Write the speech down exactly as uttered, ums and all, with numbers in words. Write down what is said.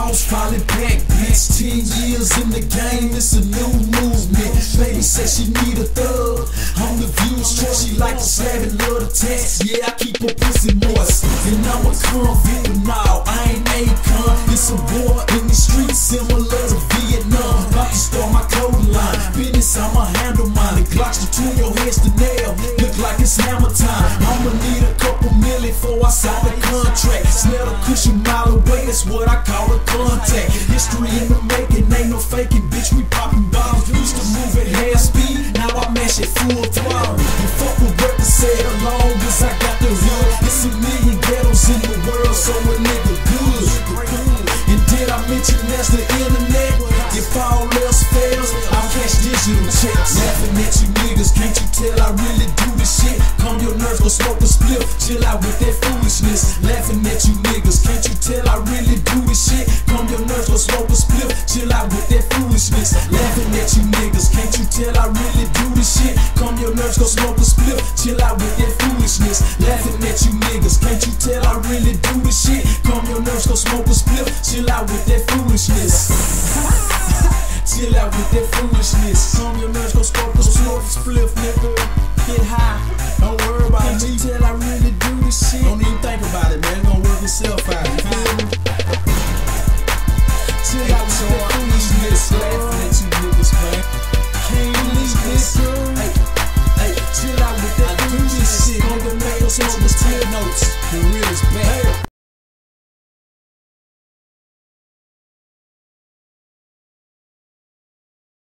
boss, falling back, bitch. Ten years in the game, it's a new movement. Baby say she need a thug. I'm the view's choice, she like to slap it, love the text. Yeah, I keep her pussy moist. And I'm a convict, but now I ain't Akon. It's a war in the streets, similar to Vietnam. About to start my clothing line, business I'ma handle mine. The Glocks between your heads to nail, look like it's hammer time. I'ma need a couple million before I sign the contract. Smell the cushion mile away, that's what I call a contact. History in the making, ain't no faking, bitch, we popping bombs. Used to move at half speed, now I mash it full throttle. You fuck with what to say, as long as I got the hood. It's a million ghettos in the world, so a nigga good. And did I mention that's the internet? If all else fails, I'll cash digital checks. Laughing at you niggas, can't you tell I really do this shit? Calm your nerves, go smoke a spliff, chill out with that foolishness. Laughing at you niggas, can't you tell I really do this shit? Calm your nerves, go smoke a spliff, chill out with that foolishness. Laughing at you niggas, can't you tell I really do this shit? Calm your nerves, go smoke a spliff, chill out with that foolishness. Laughing at you niggas, can't you tell I really do this shit? Calm your nerves, go smoke a spliff, chill out with that foolishness. Chill out with that foolishness. Calm your nerves, go smoke a spliff, nigga. Get high, don't worry about me. Can't you tell I really do this shit? Don't even think about it, man. It's gonna work itself out. You feel me? Chill out with that foolishness. Laughing at you niggas, man. Can't believe this, girl. Hey, hey, chill out with that foolishness shit. Calm your nerves, go smoke a spliff notes. The real is bad.